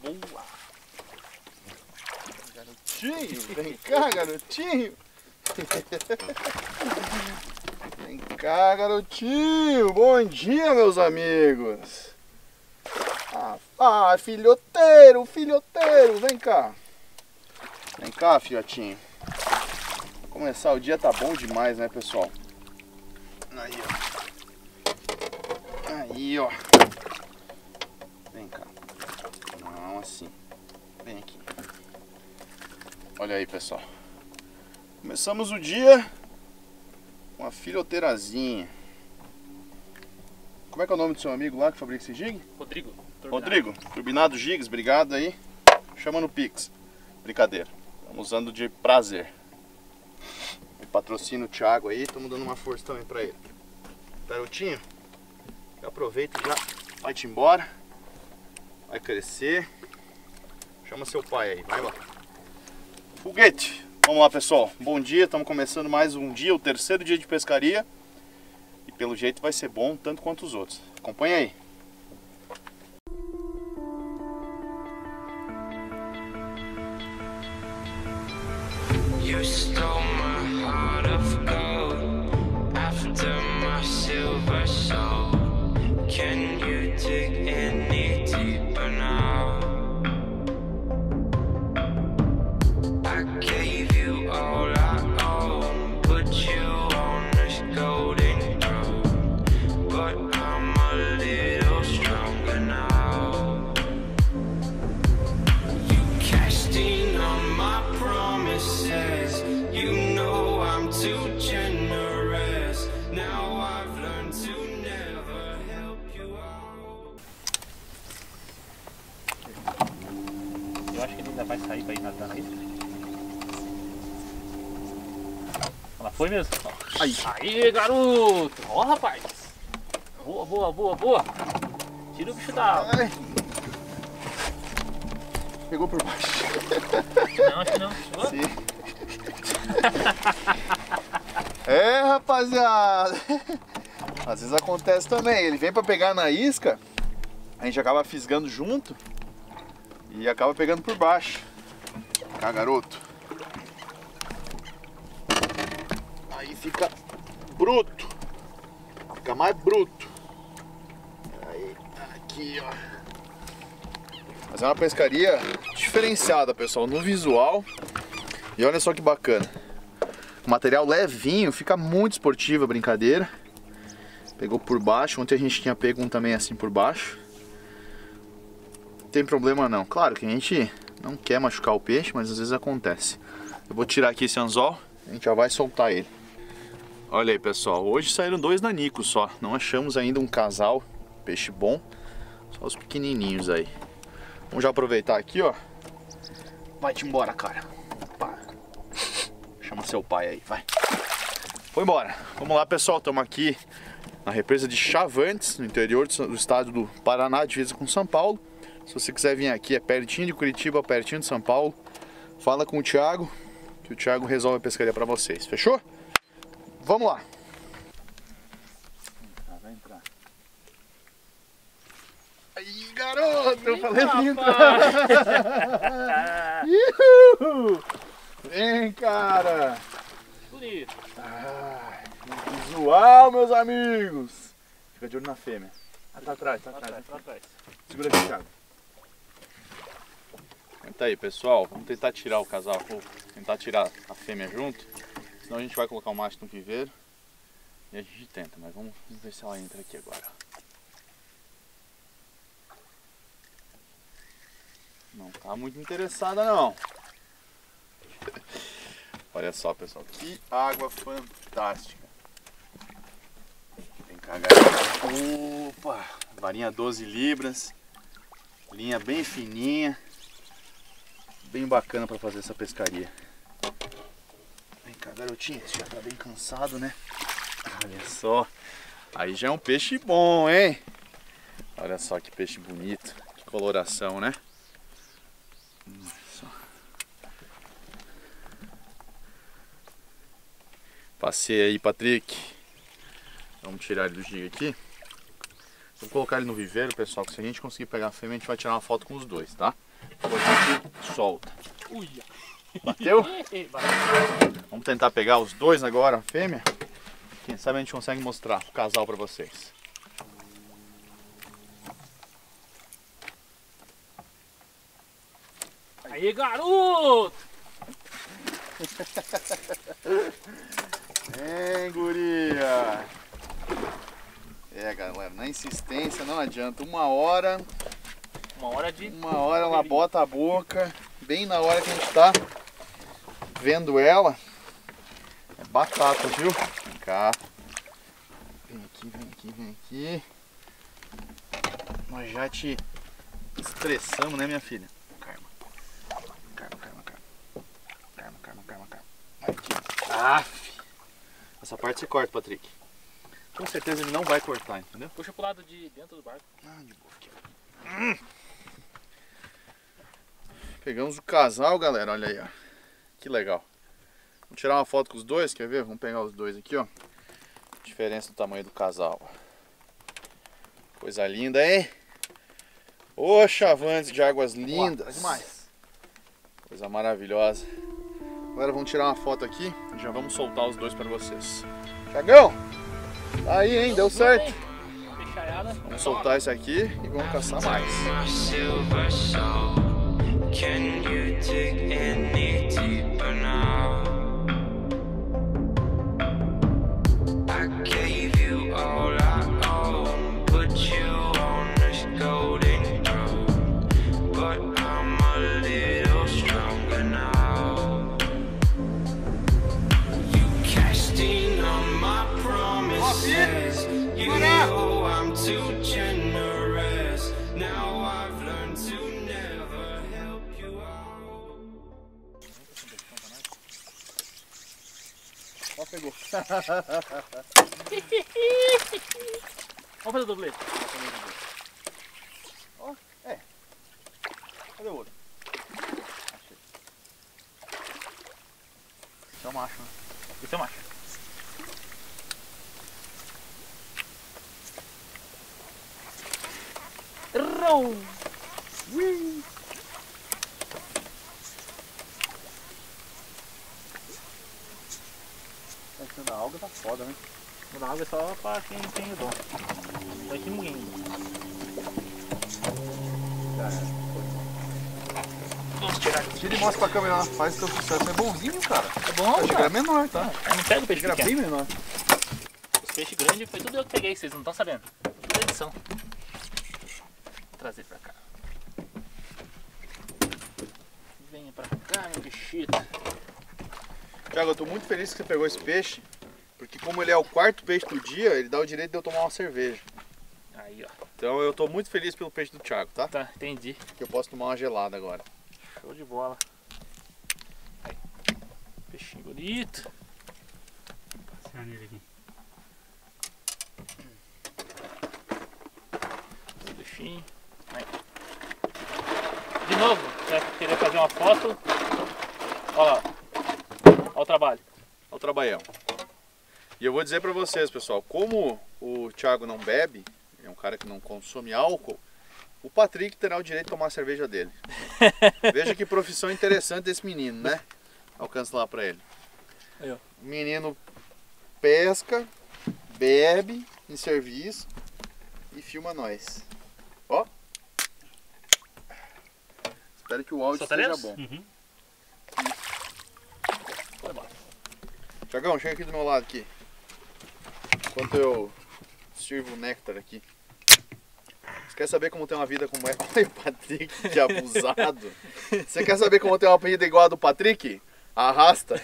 Boa! Garotinho, vem cá, garotinho. Vem cá, garotinho. Bom dia, meus amigos. Filhoteiro, filhoteiro, vem cá. Vem cá, filhotinho. Começar o dia tá bom demais, né, pessoal? Aí, ó. Aí, ó. Vem cá. Não, assim. Vem aqui. Olha aí, pessoal. Começamos o dia com a filhoteirazinha. Como é que é o nome do seu amigo lá que fabrica esse jig? Rodrigo. Rodrigo, Turbinado Jigs, obrigado aí. Chama no Pix. Brincadeira. Estamos usando de prazer. O patrocínio o Thiago aí, estamos dando uma força também pra ele. Garotinho, aproveita e já vai-te embora. Vai crescer. Chama seu pai aí, vai lá. Foguete! Vamos lá, pessoal. Bom dia, estamos começando mais um dia, o terceiro dia de pescaria. E pelo jeito vai ser bom tanto quanto os outros. Acompanha aí. You stole my heart of gold after my silver soul. Can you dig any deeper now? I gave you all I own, put you on this golden throne, but I'm a little stronger now. You cashed in on my promises. You know I'm too generous. Now I've learned to never help you out. Eu acho que ele ainda vai sair pra ir nadando aí. Ela foi mesmo? Aí. Aí, garoto! Ó, rapaz! Boa, boa, boa, boa! Tira o bicho da água. Ai. Pegou por baixo. Não, acho que não. Chegou? Sim. É, rapaziada. Às vezes acontece também. Ele vem pra pegar na isca, a gente acaba fisgando junto e acaba pegando por baixo. Cá, garoto. Aí fica bruto. Fica mais bruto. Aí, aqui, ó. Mas é uma pescaria diferenciada, pessoal, no visual. E olha só que bacana. O material levinho, fica muito esportiva a brincadeira. Pegou por baixo, ontem a gente tinha pego um também assim por baixo. Não tem problema não. Claro que a gente não quer machucar o peixe, mas às vezes acontece. Eu vou tirar aqui esse anzol, a gente já vai soltar ele. Olha aí, pessoal, hoje saíram 2 nanicos só. Não achamos ainda um casal, peixe bom. Só os pequenininhos aí. Vamos já aproveitar aqui, ó. Vai-te embora, cara. Opa. Chama seu pai aí, vai. Foi embora. Vamos lá, pessoal. Estamos aqui na represa de Chavantes, no interior do estado do Paraná, divisa com São Paulo. Se você quiser vir aqui, é pertinho de Curitiba, pertinho de São Paulo. Fala com o Thiago, que o Thiago resolve a pescaria pra vocês. Fechou? Vamos lá. Vai entrar. Aí, garoto, eu falei pra entrar. Vem, cara. Bonito. Visual, meus amigos. Fica de olho na fêmea. Tá atrás, tá atrás. Tá atrás. Segura aqui, Thiago. Aguenta aí, pessoal. Vamos tentar tirar o casal. Vou tentar tirar a fêmea junto. Senão a gente vai colocar o macho no viveiro. E a gente tenta, mas vamos ver se ela entra aqui agora. Não tá muito interessada não. Olha só, pessoal, que água fantástica. Vem cá, galera. Opa, varinha 12 libras. Linha bem fininha. Bem bacana para fazer essa pescaria. Vem cá, garotinha, você já tá bem cansado, né? Olha só. Aí já é um peixe bom, hein? Olha só que peixe bonito. Que coloração, né? Passei aí, Patrick. Vamos tirar ele do jig aqui. Vou colocar ele no viveiro, pessoal, que se a gente conseguir pegar a fêmea, a gente vai tirar uma foto com os dois, tá? depois a gente solta. Uia. Bateu? Bateu. Vamos tentar pegar os dois agora, a fêmea. Quem sabe a gente consegue mostrar o casal pra vocês. Aí, garoto! Guria! É, galera, na insistência não adianta. Uma hora ela bota a boca, bem na hora que a gente tá vendo ela. É batata, viu? Vem cá. Vem aqui, vem aqui, vem aqui. Nós já te estressamos, né, minha filha? Calma. Aqui. Aff. Essa parte você corta, Patrick. Com certeza ele não vai cortar, entendeu? Puxa pro lado de dentro do barco. De boa aqui. Pegamos o casal, galera. Olha aí, ó. Que legal. Vamos tirar uma foto com os dois, quer ver? Vamos pegar os dois aqui, ó. Diferença do tamanho do casal. Coisa linda, hein? Ô, chavantes de águas lindas. Demais. Coisa maravilhosa. Agora vamos tirar uma foto aqui e já vamos soltar os dois para vocês. Tiagão! Tá aí, hein? Deu certo. Vamos soltar esse aqui e vamos caçar mais. Can you dig any deeper now? I gave you all I own, put you on this golden throne, but I'm a little stronger now. You cashed in on my promises, you know I'm too generous. Now I've learned to never help you out. Ó, pegou. Vamos fazer o dublê. Ó, é. Cadê o outro? Achei. Esse é o macho, né? Esse é o macho. Errou! Ui. Essa da alga tá foda, né? O da água é só pra quem tem o dom. Não vai que ninguém. Vamos tirar aqui. Tira e mostra pra câmera lá. Faz o teu sucesso. É bonzinho, cara. É bom, Achei que era menor, tá? Eu não pego o peixe Era pequeno. bem menor. Os peixes grandes foi tudo eu que peguei, vocês não estão sabendo. Tudo edição. Vou trazer pra cá. Venha pra cá, meu bichito. Thiago, eu tô muito feliz que você pegou esse peixe, porque como ele é o quarto peixe do dia, ele dá o direito de eu tomar uma cerveja. Aí, ó. Então eu tô muito feliz pelo peixe do Thiago, tá? Tá, entendi. Que eu posso tomar uma gelada agora. Show de bola. Aí. Peixinho bonito. Vou passear nele aqui. Esse peixinho. Aí. De novo, você vai querer fazer uma foto. Olha lá. Olha o trabalho. Olha o trabalhão. E eu vou dizer pra vocês, pessoal, como o Thiago não bebe, é um cara que não consome álcool, o Patrick terá o direito de tomar a cerveja dele. Veja que profissão interessante desse menino, né? Alcança lá pra ele. Aí, ó. O menino pesca, bebe em serviço e filma nós. Ó. Espero que o áudio esteja bom. Uhum. Thiagão, chega aqui do meu lado aqui. Enquanto eu sirvo o néctar aqui. Você quer saber como ter uma vida como é? Olha o Patrick, que abusado. Você quer saber como ter uma vida igual a do Patrick? Arrasta.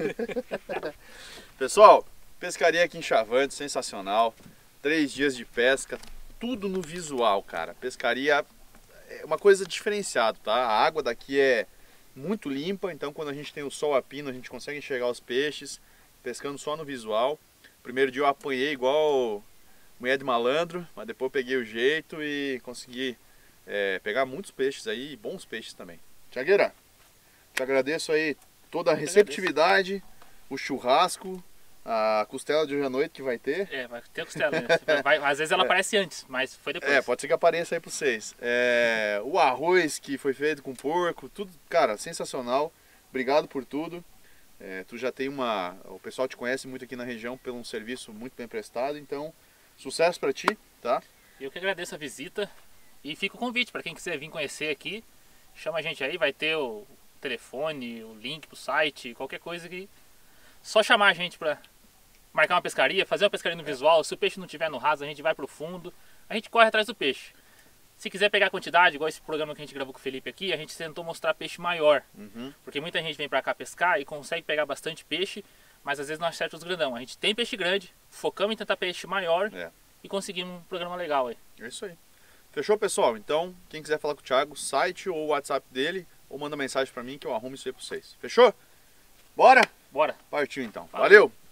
Pessoal, pescaria aqui em Chavantes, sensacional. 3 dias de pesca, tudo no visual, cara. Pescaria é uma coisa diferenciada, tá? A água daqui é muito limpa, então quando a gente tem o sol a pino, a gente consegue enxergar os peixes, pescando só no visual. Primeiro dia eu apanhei igual mulher de malandro, mas depois eu peguei o jeito e consegui pegar muitos peixes aí, e bons peixes também. Thiagueira, te agradeço aí toda a receptividade, o churrasco A costela de hoje à noite que vai ter. É, vai ter costela, né? Às vezes ela aparece antes, mas foi depois. É, pode ser que apareça aí pra vocês. O arroz que foi feito com porco, tudo, cara, sensacional. Obrigado por tudo. Tu já tem o pessoal te conhece muito aqui na região pelo um serviço muito bem prestado, então sucesso pra ti, tá? Eu que agradeço a visita e fica o convite para quem quiser vir conhecer aqui, chama a gente aí, vai ter o telefone, o link pro site, qualquer coisa que só chamar a gente para marcar uma pescaria, fazer uma pescaria no visual. Se o peixe não estiver no raso, a gente vai pro fundo, a gente corre atrás do peixe. Se quiser pegar a quantidade, igual esse programa que a gente gravou com o Felipe aqui, a gente tentou mostrar peixe maior. Porque muita gente vem pra cá pescar e consegue pegar bastante peixe, mas às vezes não acerta os grandão. A gente tem peixe grande, focamos em tentar peixe maior e conseguimos um programa legal aí. É isso aí. Fechou, pessoal? Então, quem quiser falar com o Thiago, site ou o WhatsApp dele, ou manda mensagem pra mim que eu arrumo isso aí pra vocês. Fechou? Bora? Bora! Partiu então. Valeu. Valeu.